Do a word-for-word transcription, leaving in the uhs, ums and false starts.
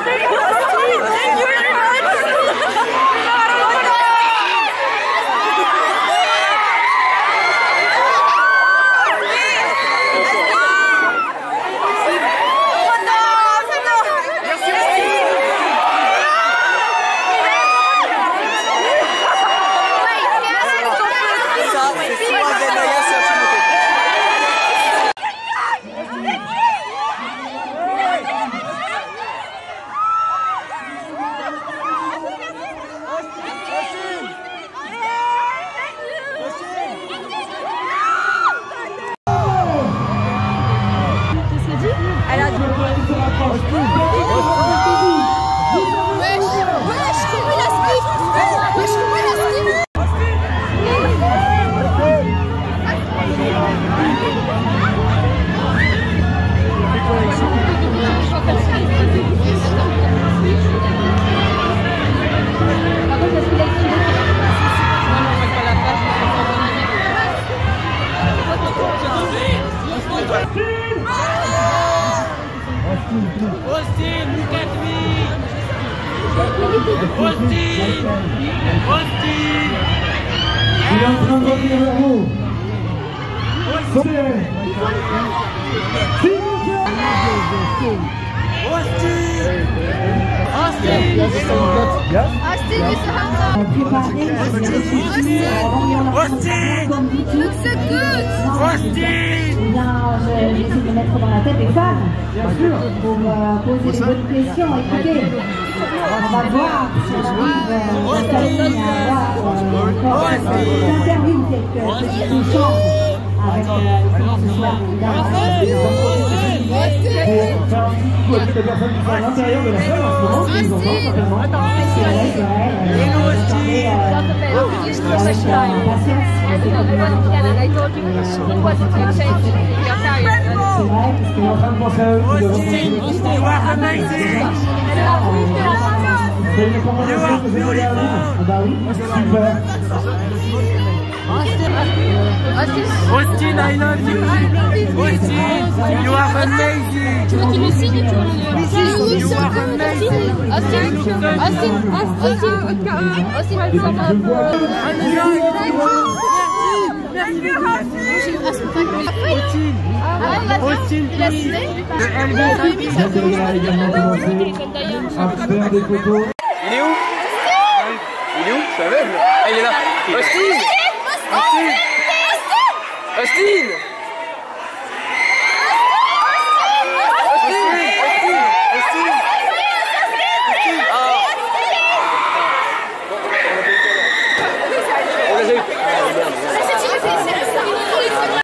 Il est en train de revenir vers vous. J'essaie de me mettre dans la tête des femmes pour poser des bonnes questions. Écoutez, on va voir si on arrive à avoir quelques interviews, quelques petits échanges avec ce soir. Pour toutes les personnes qui sont à l'intérieur de la salle en ce moment, qui nous entendent certainement. C'est vrai, parce qu'on est en train de penser à eux. Vous avez une recommandation que vous avez regardé? Ah bah oui, super. Austin, I love you. Austin, you are amazing. Tu veux qu'il me signe? Tu veux You are amazing. Austin, Austin, Austin, Austin, Austin, il a signé. le L B. Zendaya a également commencé à faire des photos. Il est où? Il est où? Je suis aveugle. Ah, il est là. Austin! Austin! Austin!